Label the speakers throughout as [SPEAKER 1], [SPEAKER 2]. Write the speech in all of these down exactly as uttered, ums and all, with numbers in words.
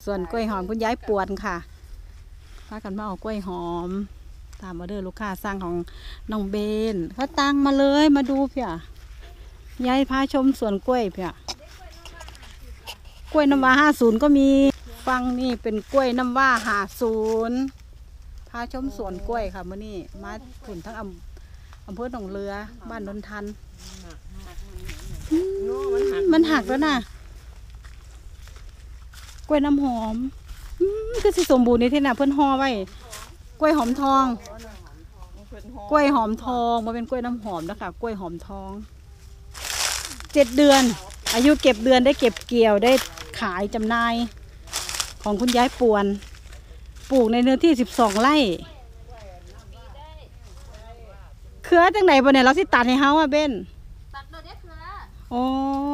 [SPEAKER 1] ส่วนกล้วยหอมคุณยายปวนค่ะพากันมาเอากล้วยหอมตามออเดอร์ลูกค้าสั่งของน้องเบนเขาตั้งมาเลยมาดูเพี่ยยายพาชมสวนกล้วยเพี่ยกล้วยน้ำว้าห้าศูนย์ก็มีฟังนี่เป็นกล้วยน้ำว้าห้าศูนย์พาชมสวนกล้วยค่ะมื่อนี้มาขุนทั้งอำอำเภอหนองเรือบ้านนนทันมันหักแล้วนะกล้วยน้ำหอมก็สิสมบูรณ์ในที่น่ะเพื่อนห่อไว้กล้วยหอมทองกล้วยหอมทองมันเป็นกล้วยน้ำหอมนะคะกล้วยหอมทองเจ็ดเดือนอายุเก็บเดือนได้เก็บเกี่ยวได้ขายจำหน่ายของคุณยายปวนปลูกในเนื้อที่สิบสองไร่เครือจังไหนบนเนี่ยเราสิตัดให้เฮาอ่ะเบนตัดเราได้เครือโอ้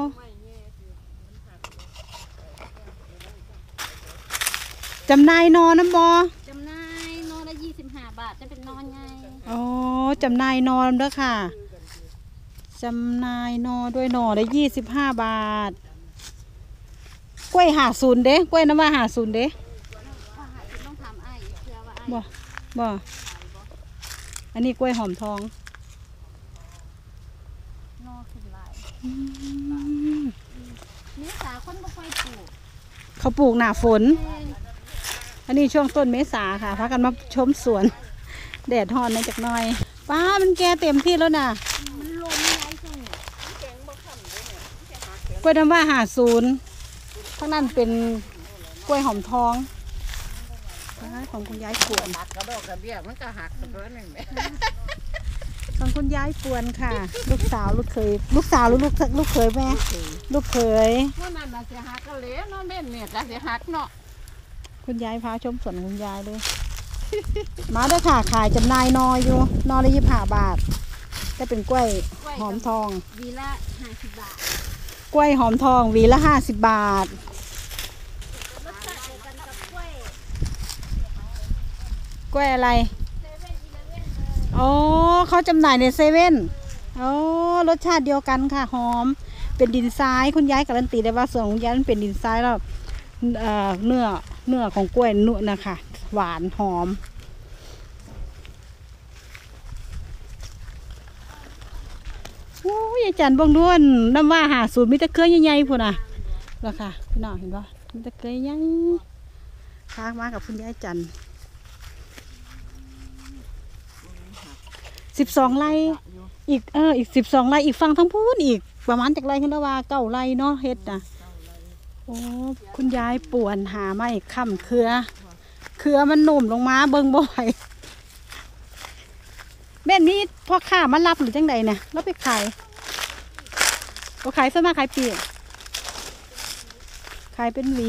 [SPEAKER 1] จำนายนอนน้ำบอ
[SPEAKER 2] จำนายนอนละยี่สิบห้าบาทจะเป็นนอนไง
[SPEAKER 1] อ๋อจำนายนอนด้วยค่ะจำนายนอด้วยนอได้ยี่สิบห้าบาทกล้วยหาศูนย์เด้กล้วยน้ำว่าหาศูนย์เด้
[SPEAKER 2] ต้องทำไอ้เพื่อว่า
[SPEAKER 1] บ่บ่อันนี้กล้วยหอมทอง
[SPEAKER 2] นอขึ้นลายเมษาคนบ่ค่อยปลูก
[SPEAKER 1] เขาปลูกหน้าฝนอันนี้ช่วงต้นเมษาค่ะพากันมาชมสวนแดดฮอนในจากหน่อยป้ามันแก่เต็มที่แล้วนะ
[SPEAKER 2] มันลมไงช่วงนี้
[SPEAKER 1] กล้วยน้ำว่าหาศูนย์ข้างนั้นเป็นกล้วยหอมทองของคุณยายปวน
[SPEAKER 3] หักกระดอกกระเบี้ยมันก็หักตัวหนึ่ง
[SPEAKER 1] ของคุณยายปวนค่ะลูกสาวลูกเคยลูกสาวหรือลูกลูกเคยแม่ลูกเคย
[SPEAKER 3] ว่านั่นน่ะเสียหักกระเหล่เนาะเม่นเนี่ยจะเสียหักเนาะ
[SPEAKER 1] คุณยายพาชมสวนคุณยายเลยมาด้วยค่ะขายจำนายนออยู่นอละยี่สิบห้าบาทจะเป็นกล้วยหอมทอง
[SPEAKER 2] วีละห้าสิบบาท
[SPEAKER 1] กล้วยหอมทองวีละห้าสิบบาทกล้วยอะไรอ๋อเขาจำหน่ายในเซเว่นอ๋อรสชาติเดียวกันค่ะหอมเป็นดินทรายคุณยายการันตีได้ว่าส่วนของยายมันเป็นดินทรายแล้วเอ่อเนื้อเนื้อของกล้วยนุ่นนะคะหวานหอมโอ้ยจันบงด้วนน้ำว่าหาสูตรมิตรเคยใหญ่ๆพุ่นน่ะแล้วค่ะพี่น้องเห็นป่ะมิตรเคยใหญ่ค้างมากับคุณยายจันสิบสองไร่อีกเอออีกสิบสองไร่อีกฝั่งทั้งพูนอีกประมาณจากไร่ขึ้นแล้วว่าเก้าไร่เนาะเฮ็ดนะโอ้คุณยายป่วนหาไม่ค่ำเครือเครือมันหนุ่มลงมาเบิ่งบ่อยแม่นี้พ่อข้ามารับหรือจังใดเนี่ยแล้วไปขายก็ขายส่วนมากขายปีกขายเป็นหวี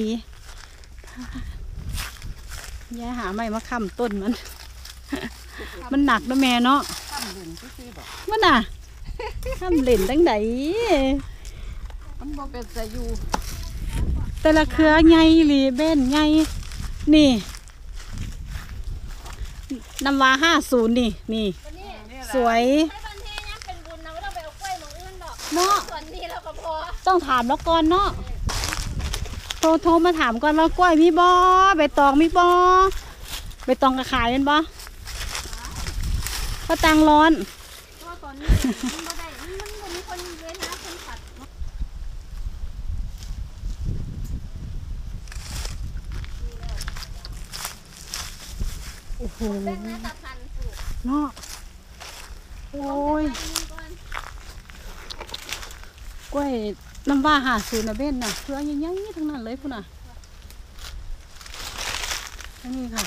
[SPEAKER 1] ยายหาไม่มาค้ำต้นมันมันหนักนะแม่เนาะมันน่ะค้ำเล่นจังใด
[SPEAKER 3] มันบ่เป็นแต่อยู่
[SPEAKER 1] แต่ละเครือใหญ่หรือเบ้นใหญ่นี่น้ำว้าห้าศูนย์นี่นี่สวยเนาะต้องถามแล้วก่อนเนาะโทรโทรมาถามก่อนว่ากล้วยมีบ่ใบตองมีบ่ใบตองกระขายเป็นบ่ก็ตังร้อนโอ้โหเนาะโอ้ยกล้วยน้ำว่าหาศูนย์นะเบ้นน่ะเครือใหญ่ๆทั้งนั้นเลยพุ่นน่ะนี่ค่ะ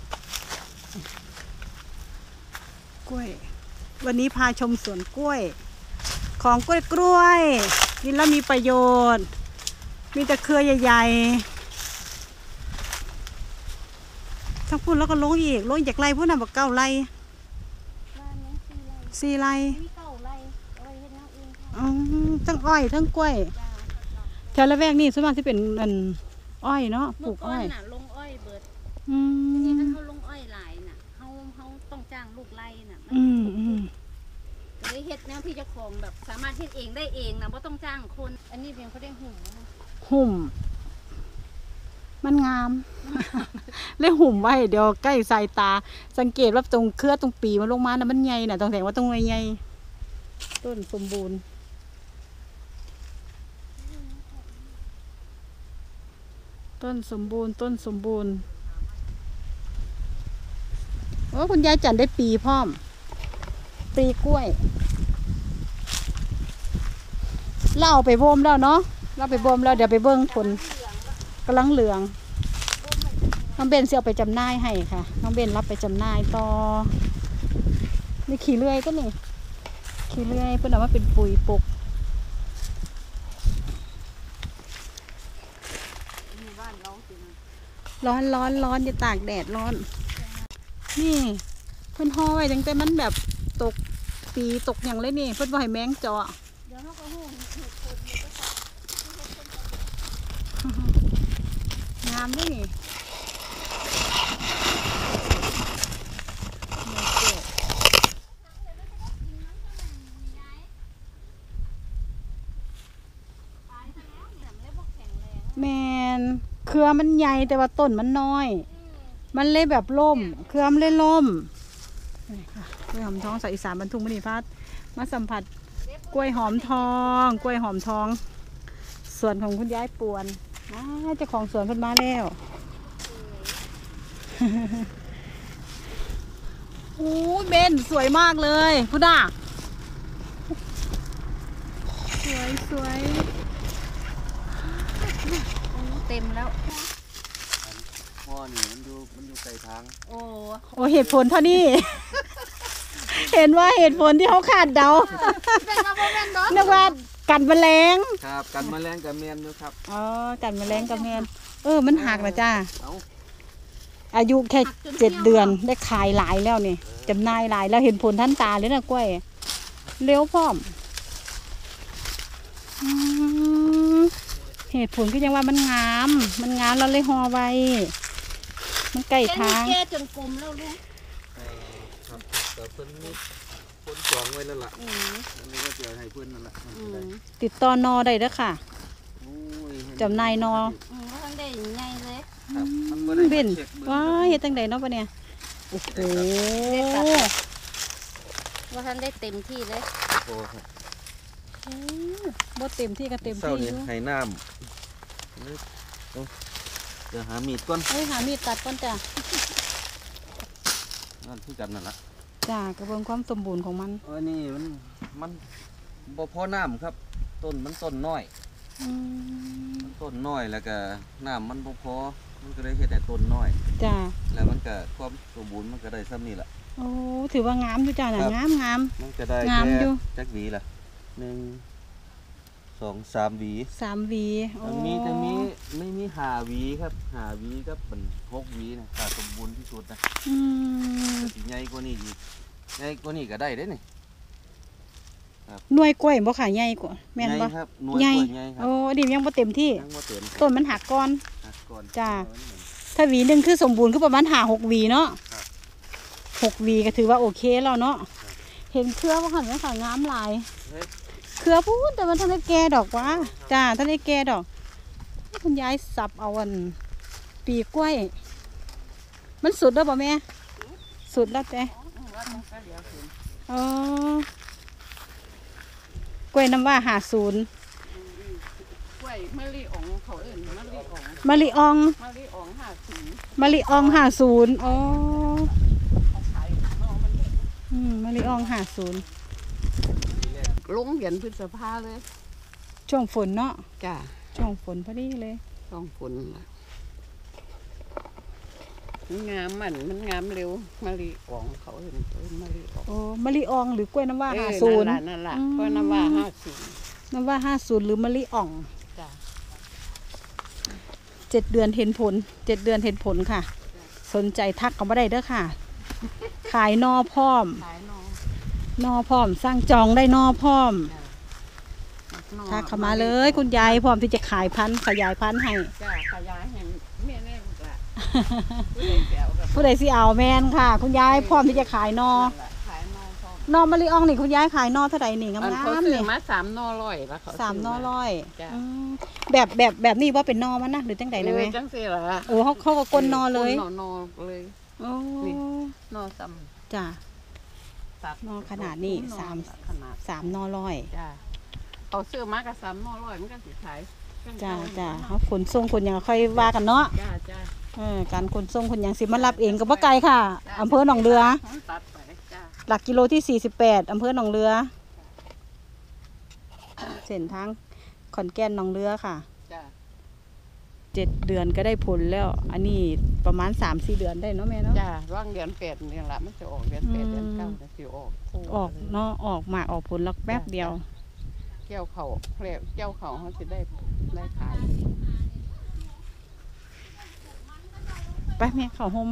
[SPEAKER 1] กล้วยวันนี้พาชมสวนกล้วยของกล้วยกล้วยกินแล้วมีประโยชน์มีแต่เครือใหญ่ๆทั้งพุ่นแล้วก็ลงอีกลงจากไรพุ่นน่ะบอกเก้าไรสี่ไรอ๋อทั้งอ้อยทั้งกล้วยแถวละแวกนี่ส่วนมากที่เป็นอันอ้อยเนาะปลูกอ้อย
[SPEAKER 2] ลงอ้อยเบิด
[SPEAKER 1] อืม
[SPEAKER 2] นี่ถ้าเขาลงอ้อยหลายน่ะเขาเขาต้องจ้างลูกไร่น่ะ
[SPEAKER 1] อืมอืม
[SPEAKER 2] เลยเฮ็ดแนวที่เจ้าของแบบสามารถเฮ็ดเองได้เองนะไม่ต้องจ้างคนอันนี้เพียงเขาได้หุ่ม
[SPEAKER 1] หุ่มมันงาม เลยหุ่มไว้เดี๋ยวใกล้สายตา สังเกตว่าตรงเครือตรงปีมันลงมานะมันใหญ่น่ะต้องแสดงว่าตรงใหญ่ๆต้นสมบูรณ์ต้นสมบูรณ์ต้นสมบูรณ์โอ้คุณยายจันได้ปีพร้อมปีกล้วยเราเอาไปบ่มแล้วเนาะเราไปบ่มแล้วเดี๋ยวไปเบิ้งผลกำลังเหลืองน้องเบนเสียเอาไปจำหน่ายให้ค่ะน้องเบนรับไปจำหน่ายต่อนี่ขี่เลื่อยก็นี่ขี่เลื่อยเพื่อนเอามาเป็นปุ๋ยปลูกร้อนร้อนร้อนอย่าตากแดดร้อนนี่เพื่อนห่อไว้ตั้งแต่มันแบบตกปีตกอย่างเลยนี่เพื่อนว่าให้แมงเจาะงามด้วยนี่แมนเครือมันใหญ่แต่ว่าต้นมันน้อย มันเลยแบบล่มเครือมันเลยล่มนี่ค่ะกล้วยหอมทองสายอีสานบรรทุกมณีพัฒน์มาสัมผัสกล้วยหอมทองกล้วยหอมทองสวนของคุณยายปวนเจ้าของสวนเพิ่นมาแล้วโอ้เบนสวยมากเลยพุดาสวยสวย
[SPEAKER 2] เต็มแล้ว
[SPEAKER 4] พ่อนี่มันอยู่มันอยู่ไกลทาง
[SPEAKER 2] โอ้
[SPEAKER 1] โอ้เหตุผลเท่านี้ เห็นว่าเหตุผลที่เขาขาดเดานึกว่ากันแมลง
[SPEAKER 4] ครับกันแมลงกับเมียนด้วยครับ
[SPEAKER 1] อ๋อกันแมลงกับแมนเออมันหักนะจ้า
[SPEAKER 4] เอา
[SPEAKER 1] อายุแค่เจ็ดเดือนได้ขายหลายแล้วนี่จำหน่ายหลายแล้วเห็นผลท่านตาเลยนะกล้วยเลี้ยวพร้อมอืมเหตุผลก็ยังว่ามันงาม มันงามเราเลยห่อไว้มันใกล้ทาง
[SPEAKER 2] แก่จนกลมแล้วลูก
[SPEAKER 4] ครับแต่เพิ่นมีคนจองไว้แล้วล่ะอันนี้ก็เดี๋ยวให้เพิ่นนั่นแหละมันจะได้
[SPEAKER 1] ติดต่อนอได้เด้อค่ะ
[SPEAKER 4] โอ้ยเห็
[SPEAKER 1] จำหน่ายนอ
[SPEAKER 2] อืมว่าทันได้ใหญ่เลย
[SPEAKER 4] ครับมันบ่ได้
[SPEAKER 1] เบน
[SPEAKER 4] มาช็คบิ่ง
[SPEAKER 1] ว้าเฮ็ดจังไดเนาะปะเนี่ยโอ้โห
[SPEAKER 2] ว่าทันได้เต็มที่เลย
[SPEAKER 4] โอ้ครับ
[SPEAKER 1] บ่เต็มที่ก็เต็ม
[SPEAKER 4] เศร้า
[SPEAKER 1] ที่อ
[SPEAKER 4] นี่
[SPEAKER 1] ยู่
[SPEAKER 4] ให้น้ำนี่เอาเดี๋ยวหามีดก่อน
[SPEAKER 1] เฮ้ยหามีดตัดก่อนจ้ะ
[SPEAKER 4] นั่นคือกันนั่นล่ะ
[SPEAKER 1] จ้ากระบวนความสมบูรณ์ของมัน
[SPEAKER 4] อันนี้มันมันบ่พอน้ำครับ ต้นมันต้นน้อย
[SPEAKER 1] อืม
[SPEAKER 4] มันต้นน้อยแล้วก็น้ำมันบ่พอมันก็เลยเฮ็ดให้ต้นน้อย
[SPEAKER 1] จ้า
[SPEAKER 4] แล้วมันก็ความสมบูรณ์มันก็ได้ซ้ำนี่ล่ะ
[SPEAKER 1] โอ้ถือว่างามอยู่จ้าน่ะ
[SPEAKER 4] ครับ
[SPEAKER 1] งามงาม
[SPEAKER 4] มันก็ได้
[SPEAKER 1] งาม
[SPEAKER 4] แค่
[SPEAKER 1] อยู่
[SPEAKER 4] จักหวีล่ะหนึ่งสองสามหวี
[SPEAKER 1] สามหวีโอ้
[SPEAKER 4] จะมีจะมีไม่มีหาหวีครับหาหวีก็เป็นหกหวีนะถ้าสมบูรณ์ที่สุดนะ
[SPEAKER 1] อืม
[SPEAKER 4] แต่สิใหญ่กว่านี้อีกใหญ่กว่านี้ก็ได้เด้นี่
[SPEAKER 1] หน่วยกล้วยบ่ค่ะใหญ่กว่าแม่นบ่
[SPEAKER 4] ใหญ่ครับหน่วย
[SPEAKER 1] ใหญ่
[SPEAKER 4] กล้วยใหญ่ครับ
[SPEAKER 1] โอ้ดิยังบ่เต็มที่
[SPEAKER 4] ยังบ่เต็ม
[SPEAKER 1] ต้นมันหักก่อน
[SPEAKER 4] หักก่อน
[SPEAKER 1] จ้า ถ้าหวีหนึงคือสมบูรณ์คือประมาณห้าหกหวีเนาะ
[SPEAKER 4] ครับ
[SPEAKER 1] หกหวีก็ถือว่าโอเคแล้วเนาะเห็นเครือบ่ค่ะแม่ค่ะงามหลาย
[SPEAKER 4] เฮ้ย
[SPEAKER 1] เครือพูดแต่มันท่านได้แก่ดอกวะจ้าท่านได้แก่ดอกคุณยายสับเอาอันปีกล้วย มันสุดแล้วป่ะแม่สุดแล้วแต่อ๋อกล้วยน้ำว่าหาศูนย์
[SPEAKER 3] กล้วยมะลิอ่องเขาเอิ่นมะลิอ่อง
[SPEAKER 1] มะลิออง
[SPEAKER 3] มะลิอ่องห้าสี
[SPEAKER 1] มะลิอองหาศูนย์อ๋อ
[SPEAKER 3] เขาขายเนาะมัน
[SPEAKER 1] อืมมะลิอองหาศูนย์
[SPEAKER 3] ลงเดือนพฤษภาเลย
[SPEAKER 1] ช่วงฝนเนาะ
[SPEAKER 3] จ้า
[SPEAKER 1] ช่วงฝนพอดีเลย
[SPEAKER 3] ต้องฝนล่ะมันงามมันมันงามเร็วมะลิอ่องเขาเอิ่นเอิ่นมะลิอ่อง
[SPEAKER 1] โอ้มะลิอองหรือกล้วยน้ำว่า
[SPEAKER 3] เอ
[SPEAKER 1] หา
[SPEAKER 3] อ
[SPEAKER 1] ศูนย์
[SPEAKER 3] นั่นล่ะนั่นล่ะ
[SPEAKER 1] อืม
[SPEAKER 3] เพราะน้ำว่าห้าสี
[SPEAKER 1] น้ำว่าห้าศูนย์หรือมะลิอ่อง
[SPEAKER 3] จ้า
[SPEAKER 1] เจ็ดเดือนเห็นผลเจ็ดเดือนเห็นผลค่ะ สนใจทักเขามาได้เด้อค่ะ ขายนอพร้อม
[SPEAKER 3] ขายนอน
[SPEAKER 1] อพร้อมสร้างจองได้นอพร้อม
[SPEAKER 3] นอ
[SPEAKER 1] ทักเข้ามาเลยคุณยายพร้อมที่จะขายพันธุ์ขยายพันธุ์ให้
[SPEAKER 3] จ้าขยายให้แม่แน่ลูกละผู้ใดแก้วกับ
[SPEAKER 1] ผู้ใดสิเอาแมนค่ะ คุณยายพร้อมที่จะขายนอ
[SPEAKER 3] ขายนอพร้อม
[SPEAKER 1] นอมะลิอ่องนี่คุณยายขายนอเท่าไหร่นี่งา
[SPEAKER 3] อันเขา
[SPEAKER 1] มๆ
[SPEAKER 3] ซื้อ
[SPEAKER 1] นี่
[SPEAKER 3] มาสามนอร้อยแล้วเขา
[SPEAKER 1] สามนอร้อย
[SPEAKER 3] จ้ะ
[SPEAKER 1] อืมแบบแบบแบบนี้ว่าเป็นนอมันนะหรือจังใด
[SPEAKER 3] เอ
[SPEAKER 1] นะ
[SPEAKER 3] อ
[SPEAKER 1] แม่
[SPEAKER 3] จังซี่ล่ะ
[SPEAKER 1] โอ้เขาเขาก็กลนนอเลย
[SPEAKER 3] นอนอเลย
[SPEAKER 1] โอ้
[SPEAKER 3] นี่ นอซ้
[SPEAKER 1] จ้ะ
[SPEAKER 3] ำตัด
[SPEAKER 1] นอขนาดนี้
[SPEAKER 3] นอ
[SPEAKER 1] สาม
[SPEAKER 3] ขนาด
[SPEAKER 1] สามนอร้อย
[SPEAKER 3] จ้าเขาซื้อมากับสามนอร้อยมันก็สิขาย
[SPEAKER 1] จ้าจ้าเขาขนส่งคนยังค่อยว่ากันเนาะ
[SPEAKER 3] จ้าจ้า
[SPEAKER 1] เออการขนส่งคนยังสิมารับเองก็บ่ไกลค่ะอำเภอหนองเรือ
[SPEAKER 3] มันตัดไปจ้า
[SPEAKER 1] หลักกิโลที่สี่สิบแปดอำเภอหนองเรือ เส้นทางขอนแก่นหนองเรือค่ะ
[SPEAKER 3] จ้า
[SPEAKER 1] เจ็ดเดือนก็ได้ผลแล้ว อันนี้ประมาณสามสี่เดือนได้เนาะแม่เนาะ
[SPEAKER 3] จ้าร่างเดือนแปดนี่แหละมันจะออกเดือนแปด
[SPEAKER 1] อืม
[SPEAKER 3] เดือนเก้าจะสิออกคู่
[SPEAKER 1] ออกเนาะออกหมากออกผลลักแป๊บเดียว
[SPEAKER 3] เกี่ยวเขาเรียกเกี่ยวเขาเขาจะได้ได้ขาย
[SPEAKER 1] ไปแม่เข้าโฮม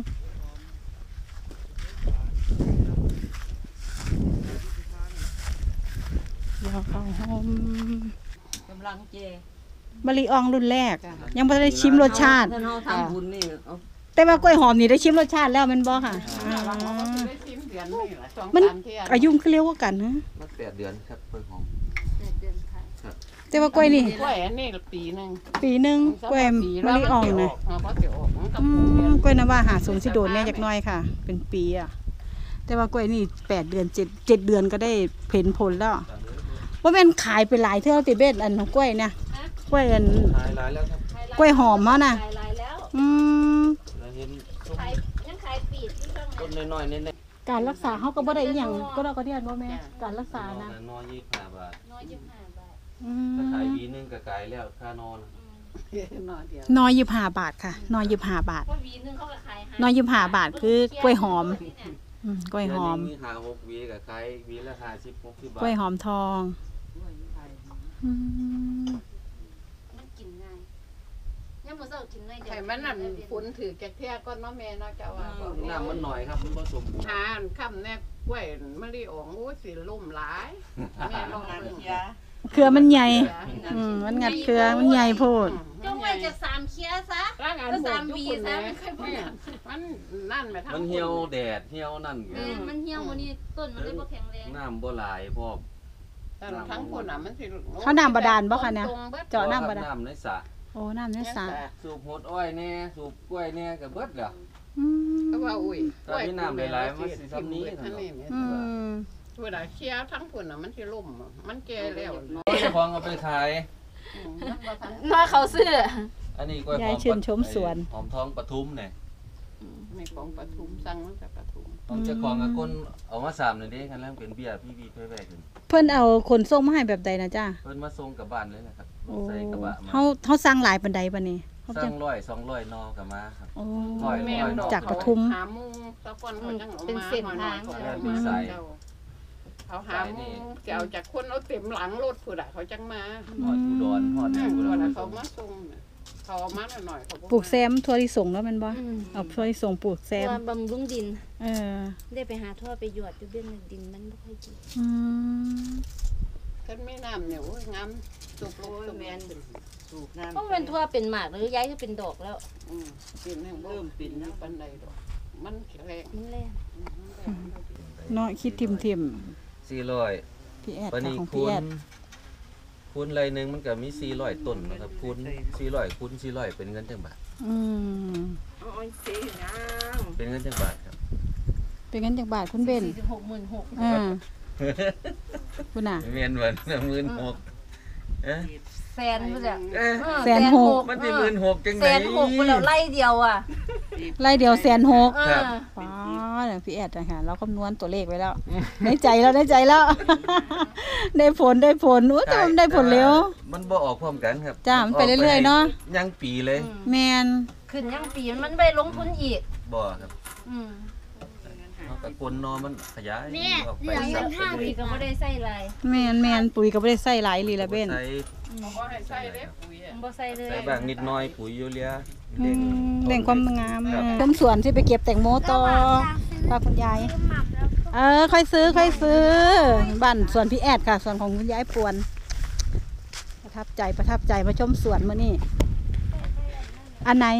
[SPEAKER 1] เดี๋ยวเข้าโฮม
[SPEAKER 2] กำลังเจ
[SPEAKER 1] มะลิอ่องรุ่นแรก ยังไม่ได้ชิมรสชาติ
[SPEAKER 2] ถ้าเราทำบุญนี่เอา
[SPEAKER 1] แต่ว่ากล้วยหอมนี่ได้ชิมรสชาติแล้วแมันบ่ค่ะ
[SPEAKER 3] อ่า
[SPEAKER 1] อ่า
[SPEAKER 3] เราก็จะได้ชิมเดือนนี่แหละสอง
[SPEAKER 1] มัน
[SPEAKER 3] สามเที่ย
[SPEAKER 1] อายุมันคือเร็วกว่ากันนะ
[SPEAKER 4] มันแปดเดือนครับเพิ่งหอม
[SPEAKER 2] เดือนขาย
[SPEAKER 1] แต่ว่ากล้วยนี่
[SPEAKER 3] กล้วยอันนี้ปีหนึ่ง
[SPEAKER 1] ปีหนึงกล้วยมะลิอ่องนะ
[SPEAKER 3] มันก็จะออกมันก็
[SPEAKER 1] อื
[SPEAKER 3] ปลูกเดือน
[SPEAKER 1] มกล้วยน้ำว่าหาสูงสิโดนแน่จักหน้อยค่ะ เป็นปีอ่ะ แต่ว่ากล้วยนี่แปดเดือนเจ็ดเจ็ดเดือนก็ได้เห็นผลแล้วว่าแม่นขายไปหลายเท่าติเบ็ดอันของกล้วยเนี่ยกล้วยอัน
[SPEAKER 4] หายหลายแล้วครับ
[SPEAKER 1] กล้วยหอมเขาน่ะ
[SPEAKER 2] ขายหลายแล้ว
[SPEAKER 1] อืม
[SPEAKER 4] แล้วเห็นต้น
[SPEAKER 2] ขายยังขายปีดที่ช่องไหน
[SPEAKER 4] ต้นน้อยๆเน้น
[SPEAKER 1] การรักษาเขาก็บ่ได้อหย่างก็เราก็เรียนว่าแม่การรัก
[SPEAKER 4] ๆ
[SPEAKER 1] ษานะ
[SPEAKER 4] นอนยี่สิบห้าบาท
[SPEAKER 2] น้อยยี่สิบห้าบาท
[SPEAKER 1] อื
[SPEAKER 4] ถ้าขาย
[SPEAKER 1] ม
[SPEAKER 4] วีนึงก็ขายแล้วค่านอน
[SPEAKER 3] นอนเดียว
[SPEAKER 1] น้อยยี่ห้าบาทค่ะน้อยยี่ห้าบาท
[SPEAKER 2] เพราะวีนึงเขาก็ขายให้
[SPEAKER 1] น้อยยี่ห้าบาทคือกล้วยหอมอืมกล้วยหอม
[SPEAKER 4] เดืนนี้มีหาหกวีก็ขายวีละห้าสิบหกสิบบาท
[SPEAKER 1] กล้วยหอมทองอืม
[SPEAKER 2] มันกินง่ายยังมื้อเช้ากินน้อยเดียว
[SPEAKER 3] ไข่มันนั่นฝนถือแกะแท้ก้อนเน้องแม่เนาะเจ้าว่าบอก
[SPEAKER 4] น้ำมันหน่อยครับมันผสมบูรณ์
[SPEAKER 3] ทานค่ำแน่กล้วยมะลิอ่องโอ้ยสิล่มหลายแม่ลองเบิ่ง
[SPEAKER 1] เครือมันใหญ่อืมมันงัดเครือมันใหญ่โพด
[SPEAKER 2] ก็ไว้จะสามเคี้ยซะ
[SPEAKER 3] ร่างงาน
[SPEAKER 2] ก็
[SPEAKER 3] ปลู
[SPEAKER 2] สาก ม
[SPEAKER 3] ทุก
[SPEAKER 2] วี
[SPEAKER 3] คน
[SPEAKER 2] ซะ
[SPEAKER 3] แม่
[SPEAKER 2] ไม่ค่อยพอ
[SPEAKER 3] มันนั่นไปทั้ง
[SPEAKER 4] มันเหี่ยวแดดเหี่ยวนั่น
[SPEAKER 2] เออมันเหี่ยวมื้อนี้ต้นมันเลยบ่แข็งแรง
[SPEAKER 4] น้ำบ่หลายพอ
[SPEAKER 3] แต่ทั้งคนอ่ะมันสิ
[SPEAKER 1] เขาน้ำบาดาลบ่คะเนี่ย
[SPEAKER 3] ตรงบิด
[SPEAKER 1] เจาะน้ำบาดาล
[SPEAKER 4] น้ำในสระ
[SPEAKER 1] โอ้น้ำในสระ
[SPEAKER 4] สูบหดอ้อยแน่สูบกล้วยแน่ก็เบิดแล้ว
[SPEAKER 1] อืม
[SPEAKER 3] ก็ว่าอุ้ย
[SPEAKER 4] ถ้ามีน้ำหลายๆมันสิซ้ำนี้
[SPEAKER 3] ทั้งนี้แม่
[SPEAKER 1] อืม
[SPEAKER 3] เวลาเคี้ยวทั้งคนอ่ะมันสิล่มอะมันแก่แล้ว
[SPEAKER 4] เจ้าของเอาไปขาย
[SPEAKER 3] อืมมันบ่ทัน
[SPEAKER 2] ถ้าเขาซื้อ
[SPEAKER 4] อันนี้กล้วยห
[SPEAKER 1] ยาย
[SPEAKER 4] อม
[SPEAKER 1] ชื่นชมสวน
[SPEAKER 4] หอมทองปทุมเนี่ย
[SPEAKER 3] มีของปทุมสั่งมาจากปทุม
[SPEAKER 4] ต้องเจ้าของกับคนเอามาสามเลยเด้กันแล้วเป็นเบียร์พี่บีช่วยแบกขึ้น
[SPEAKER 1] เพิ่นเอาขนส่งมาให้แบบใดนะจ้า
[SPEAKER 4] เพิ่นมาส่งกลับบ้านเลยนะครับ
[SPEAKER 1] โอ้
[SPEAKER 4] ใส่กระบะมา
[SPEAKER 1] เฮาเฮาสร้างหลายปานใดบัดนี้เฮา
[SPEAKER 4] สร้า
[SPEAKER 1] จะ
[SPEAKER 4] งร้อยสองร้อยนอกับมาครับ
[SPEAKER 1] โอ้
[SPEAKER 4] ร้อย
[SPEAKER 3] แม่ดอก
[SPEAKER 1] จากปทุม
[SPEAKER 3] หามุงตะกอนเขาจังออก
[SPEAKER 2] เป็น
[SPEAKER 3] มา
[SPEAKER 2] เส้นทาง
[SPEAKER 3] หน่อยๆ
[SPEAKER 4] เลย
[SPEAKER 3] เขา
[SPEAKER 4] ใส่
[SPEAKER 3] เจ้าเขาหามุงจะเอาจากคนเอาเต็มหลังรถผู้ใดเขาจังมา
[SPEAKER 4] หอดอุดรหอด
[SPEAKER 3] แม่
[SPEAKER 4] อุ
[SPEAKER 3] ผู้
[SPEAKER 4] ด
[SPEAKER 3] ใด
[SPEAKER 4] ร
[SPEAKER 3] เขามาส่งน่ะเขาเอามาหน่อยๆเขา
[SPEAKER 1] ปลูกแซมทั่วที่ส่งแล้วแมันบ่เอาทั่วที่ส่งปลูกแซม
[SPEAKER 2] ตัวบำรุงดิน
[SPEAKER 1] เออ
[SPEAKER 2] ได้ไปหาทั่วไปหยอดอยู่เบื้องหนึ่งดินมันไม่ค่อยดี
[SPEAKER 1] อืม
[SPEAKER 3] ท่านไม่น้ำเนี่ยโอ้ยงามสุกโลสุกแมนสุกน้ำ
[SPEAKER 2] เพราะมันทั่วเป็นหมากหรือย้ายก็เป็นดอกแล้ว
[SPEAKER 3] อืมปิ่นแห่งเริ่มปิ่นนะปันใดดอกมันแข็งแรง
[SPEAKER 2] มันแรง
[SPEAKER 1] เนาะคิดทิมทิม
[SPEAKER 4] สี่ร้อย
[SPEAKER 1] ๆพี่แอด
[SPEAKER 4] ปาน
[SPEAKER 1] ค่ะ
[SPEAKER 4] นี้
[SPEAKER 1] ของ
[SPEAKER 4] คู
[SPEAKER 1] พี่แอ
[SPEAKER 4] ณ
[SPEAKER 1] ด
[SPEAKER 4] คูณไรหนึงมันก็มีสี่ร้อยต้นนะครับคูณสี่ร้อยคูณสี่ร้อยเป็นเงินจังบาท
[SPEAKER 1] อืม
[SPEAKER 4] เป็นเงินจังบาทครับ
[SPEAKER 1] เป็นกันจากบาทคุณเบน
[SPEAKER 2] สี่สิบหกหมื่นหก
[SPEAKER 1] อ่าคุณน่ะ
[SPEAKER 4] เมียนเหมือนหมื่นหกเอ๊ะ
[SPEAKER 2] แสนเพื่อ
[SPEAKER 4] เอ๊ะ
[SPEAKER 1] แสนหก
[SPEAKER 4] มันสิหมื่นหกจัง
[SPEAKER 2] แส
[SPEAKER 4] ได
[SPEAKER 2] นหกไปแล้วไล่เดียวอ่ะ
[SPEAKER 1] ไล่เดียวแสนหก
[SPEAKER 2] เออ
[SPEAKER 1] ว้าเนี่ยพี่แอดนะคะเราคำนวณตัวเลขไว้แล้ว ในใจแล้วในใจแล้ว ได้ผลได้ผลอุ้ยแต่มันได้ผลเร็ว
[SPEAKER 4] มันบ่ออกพร้อมกันครับ
[SPEAKER 1] จ้ามันไปเรื่อยๆเนาะ
[SPEAKER 4] ยังปีเลย
[SPEAKER 1] แมน
[SPEAKER 2] ขึ้นยังปีมันไปลงทุนอีก
[SPEAKER 4] บ่ครับ
[SPEAKER 2] อืม
[SPEAKER 4] เอาตะกลนอมันขยายออกไป
[SPEAKER 2] อย่าง
[SPEAKER 4] สั
[SPEAKER 2] เงิ
[SPEAKER 4] บ
[SPEAKER 2] นห้าปีก็ไม่ได้ใส่ลาย
[SPEAKER 1] แมนแมนปุ๋ยก็ไม่ได้ใส่หลายลีละเบน
[SPEAKER 4] ใส่
[SPEAKER 3] เขาก็ให้ใส่เล็บปุ๋ยอะ
[SPEAKER 2] มันบ่ใส่เลย
[SPEAKER 4] ใส่บางนิดหน่อยปุ๋ยยูเรีย
[SPEAKER 1] อื
[SPEAKER 4] เด่น
[SPEAKER 1] มแบ่งความงามต้มสวนที่ไปเก็บแตงโมต่อพาคุณยายเออค่อยซื้อค่อยซื้อบ้านสวนพี่แอดค่ะสวนของคุณยายปวน ประทับใจประทับใจมาชมสวนมื้อนี้อันไหน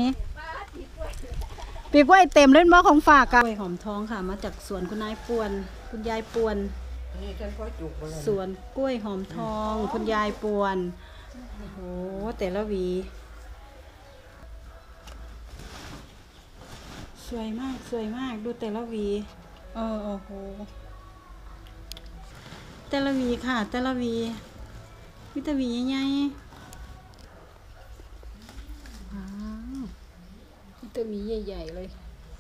[SPEAKER 1] ปีกล้วยเต็มเล่นบ่ของฝากกันกล้วยหอมทองค่ะ มาจากสวนคุณนายปวน คุณยายปวน
[SPEAKER 3] นี่ฉันก็จุกไปเลย
[SPEAKER 1] สวนกล้วยหอมทองคุณยายปวนโอ้โหแต่ละหวี สวยมากสวยมากดูแต่ละหวีเออโอ้โหแต่ละหวีค่ะ แต่ละหวีมีแต่หวีใหญ่ๆว้าวมีแต่หวีใหญ่ๆเลย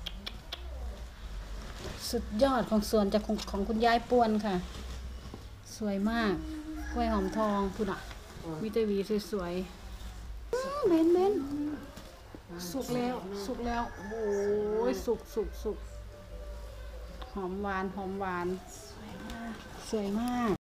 [SPEAKER 1] สุดยอดของสวนจากของของคุณยายปวนค่ะ สวยมากกล้วยหอมทองคุณอะมีแต่หวีสวยๆอื้อเบนเบนสุกแล้วสุกแล้วโอ้ยสุกสุกสุกหอมหวานหอมหวาน สวยมาก